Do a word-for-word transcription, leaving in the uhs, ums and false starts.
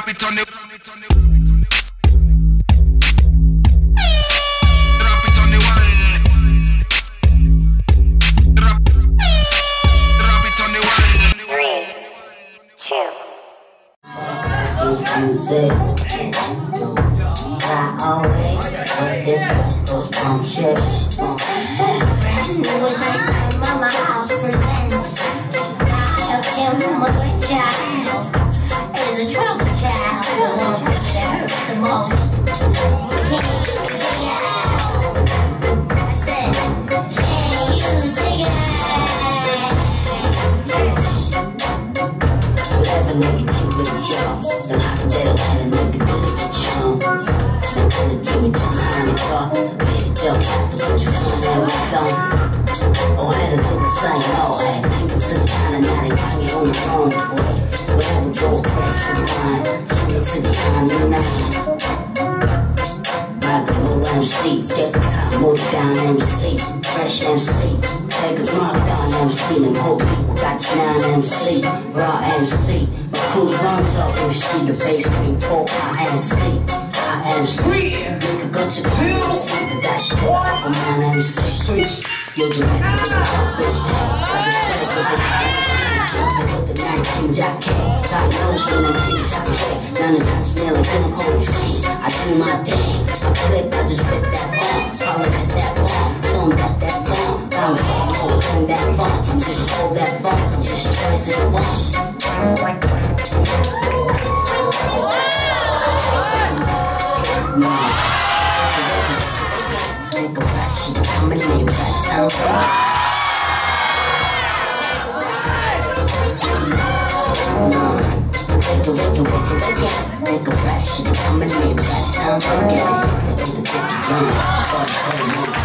it on the music. I always put this West Coast pump shit. Mama House presents Kim Mother Child is a trouble child, the one that hurts the most. I said, can you take it? Whatever nigga do with a job, and I can tell that a nigga do it with charm. I'm gonna do it behind the car, make a joke after what you want that we done. Oh, I had to do the same, oh, I had people sit down and now they hanging on the wrong way. Whatever go past the line, so sit down and now. Like a little M C, get the top, move it down M C, fresh M C. Take a mark down M C, and hope people got you now M C, raw M C. My crew runs up, you see the bass cream, four I M C, I M C. Nigga go to the M C, but that shit up on my M C. You're doing it with the top bitch down, I just play with the nineteen jacket, got nose in the G jacket. None of that's nail like in a cold tree. I do my thing, I flip, I just whip that bomb. Call it that bomb, song that that bomb. I'm so cold, turn that bomb. I'm just hold that bomb, I'm just choice is one. Nah, think about shit, I'm in there, that sounds right. Make a wiggle, wiggle, wiggle. Make a rap shit, I'm in there, that sounds like it. They do the dicky young, but